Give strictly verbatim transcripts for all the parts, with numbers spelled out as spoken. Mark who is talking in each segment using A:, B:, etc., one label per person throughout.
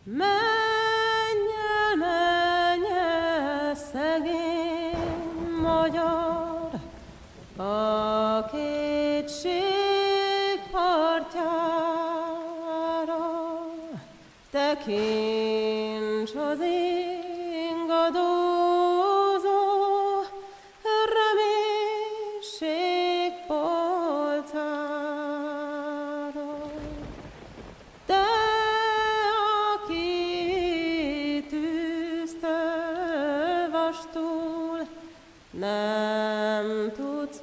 A: Menj el, menj el, szegény magyar, a kétség partjára. Tekints az ingadozó reménység polcára. Te, aki tűztől vastul, nem tudsz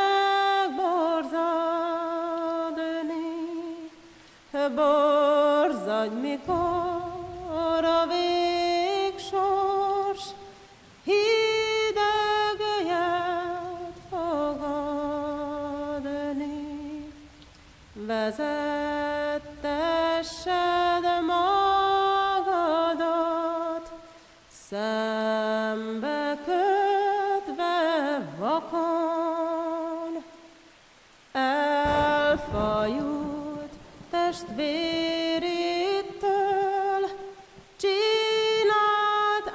A: megborzadni, borzadj, mikor a végsors hidegelyet fog adni. Vezettessed magadat, szembe kötve vakon, elfajult testvérétől, csinált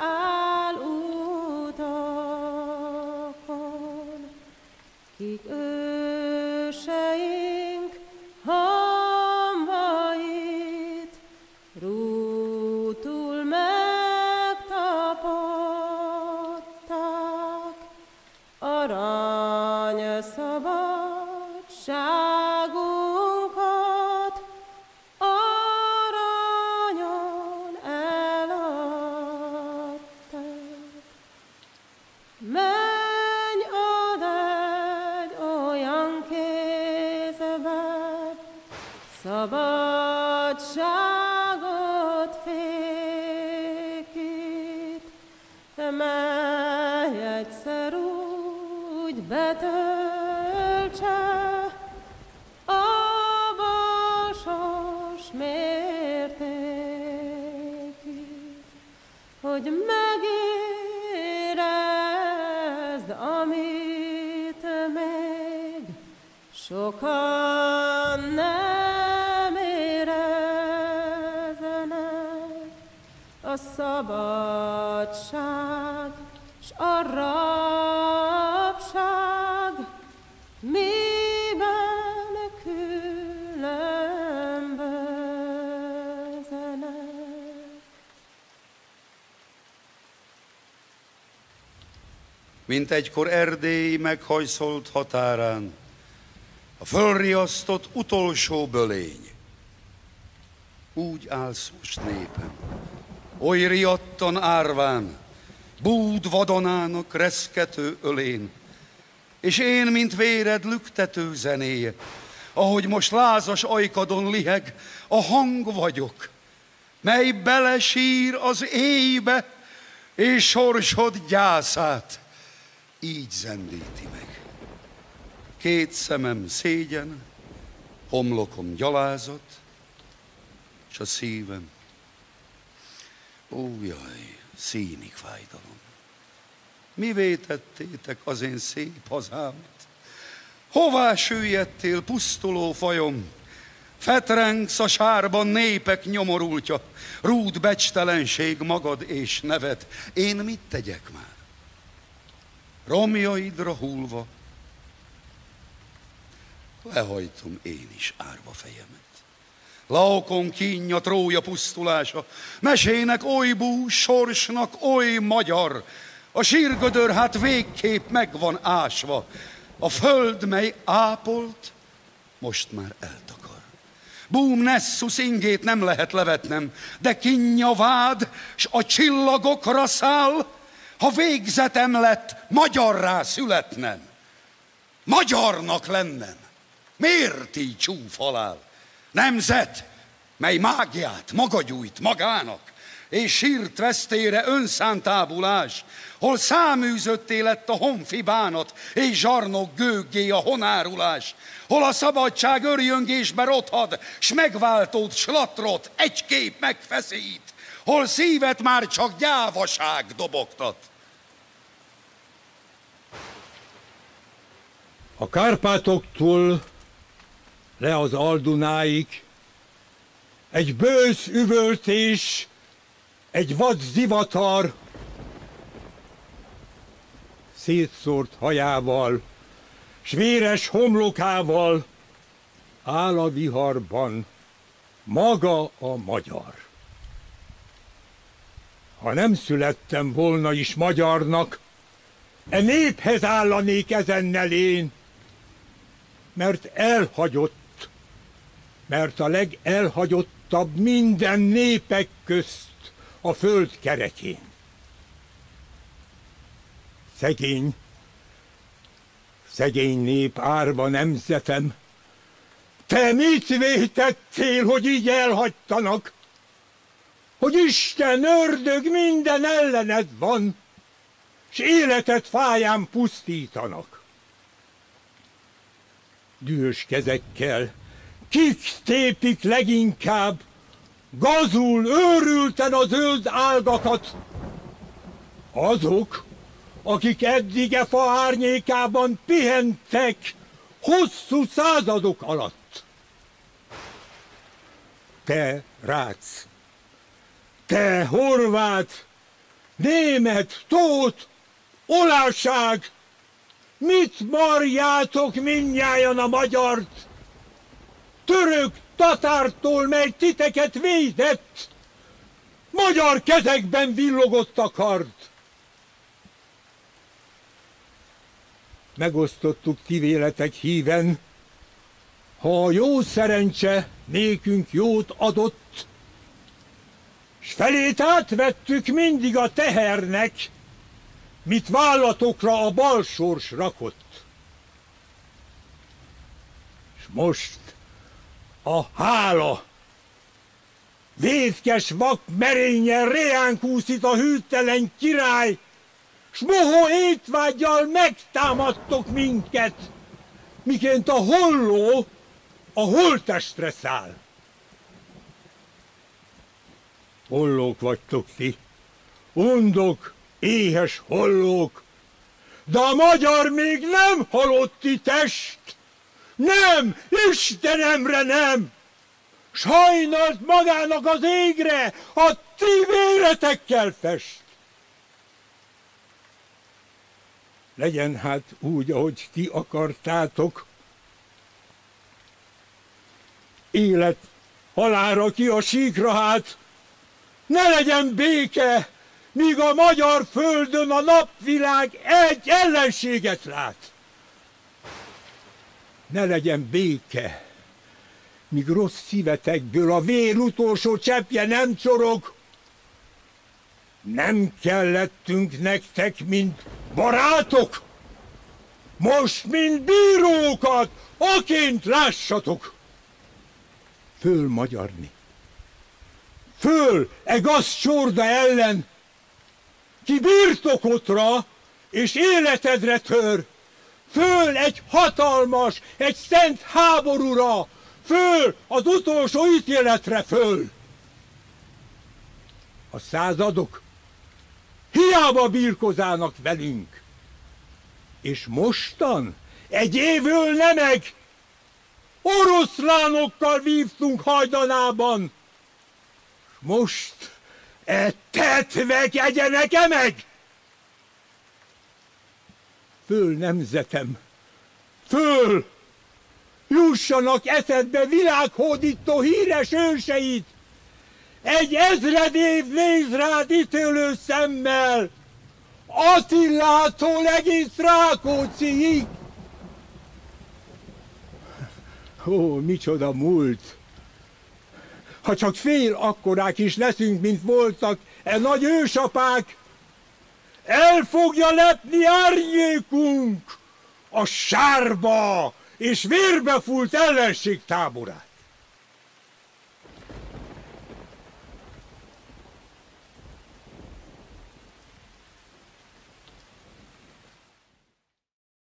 A: álutakon. Kik őseink hamvait rútul megtapadták, arany szabadságunkat aranyon eladták. Menj ad egy olyan kézbe, szabadságot fékít, mely egyszer úgy betöltse a borsos mértékét, hogy megérezd, amit még sokan nem éreznek. A szabadság s a rabság miben különböznek?
B: Mint egykor Erdély meghajszolt határán, a fölriasztott utolsó bölény. Úgy állsz most népem, oly riadtan árván, búd vadonának reszkető ölén, és én, mint véred lüktető zenéje, ahogy most lázas ajkadon liheg, a hang vagyok, mely belesír az éjbe, és sorsod gyászát így zendíti meg. Két szemem szégyen, homlokom gyalázat, és a szívem, ó jaj, színig fájdalom. Mivé tettétek az én szép hazámat? Hová süllyedtél, pusztuló fajom? Fetrengsz a sárban népek nyomorultja, rúd becstelenség magad és neved. Én mit tegyek már? Romjaidra hullva lehajtom én is árva fejemet. Laokon kínja, Trója pusztulása, mesének oly bú, sorsnak oly magyar, a sírgödör hát végképp meg van ásva, a föld, mely ápolt, most már eltakar. Búm Nessus ingét nem lehet levetnem, de kínja vád, s a csillagokra száll, ha végzetem lett magyarrá születnem, magyarnak lennem. Miért így csúf halál? Nemzet, mely mágiát maga gyújt magának, és sírt vesztére önszánt ábulás, hol száműzötté lett a honfi bánat, és zsarnok gőggé a honárulás, hol a szabadság örjöngésbe rothad, s megváltód slatrot egy kép megfeszít, hol szívet már csak gyávaság dobogtat.
C: A Kárpátoktól le az Aldunáig egy bősz üvöltés egy vad zivatar, szétszórt hajával, s véres homlokával áll a viharban maga a magyar. Ha nem születtem volna is magyarnak, e néphez állanék ezennel én, mert elhagyott, mert a legelhagyottabb minden népek közt a föld kerekén. Szegény, szegény nép, árva nemzetem, te mit vétettél, hogy így elhagytanak? Hogy Isten, ördög minden ellened van, s életed fáján pusztítanak. Dühös kezekkel kik tépik leginkább, gazul, őrülten a zöld ágakat? Azok, akik eddig e fa árnyékában pihentek hosszú századok alatt. Te, Rác, te, horvát, német, tót, oláság, mit marjátok mindnyájan a magyart? Török tatártól, mely titeket védett, magyar kezekben villogott a kard. Megosztottuk ti véletek híven, ha a jó szerencse nékünk jót adott, s felét átvettük mindig a tehernek, mit vállatokra a bal sors rakott. S most a hála vétkes vak merényen reánk úszít a hűtelen király, s mohó étvággyal megtámadtok minket, miként a holló a holttestre száll. Hollók vagytok ti, undok, éhes hollók, de a magyar még nem halotti test, nem, Istenemre nem! Sajnalt magának az égre, a ti véretekkel fest. Legyen hát úgy, ahogy ti akartátok. Élet halálra ki a síkra hát, ne legyen béke, míg a magyar földön a napvilág egy ellenséget lát. Ne legyen béke, míg rossz szívetekből a vér utolsó cseppje nem csorog. Nem kellettünk nektek, mint barátok, most, mint bírókat, aként lássatok. Föl magyarni, föl e gazcsorda ellen, ki birtokodra és életedre tör, föl egy hatalmas, egy szent háborúra, föl az utolsó ítéletre föl. A századok hiába birkozának velünk, és mostan egy évölne meg oroszlánokkal vívtunk hajdanában, most e tetvek egyenek-e meg? Föl, nemzetem, föl! Jussanak eszedbe világhódító híres őseid! Egy ezred év néz rád ítélő szemmel, Attillától egész Rákócziig! Ó, micsoda múlt! Ha csak fél akkorák is leszünk, mint voltak e nagy ősapák, el fogja lepni árnyékunk a sárba és vérbe fúlt ellenség táborát.